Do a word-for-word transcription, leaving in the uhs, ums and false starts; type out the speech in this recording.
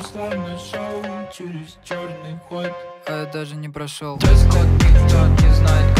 славно шоу через черный ход. А я даже не прошел тест, как никто не знает.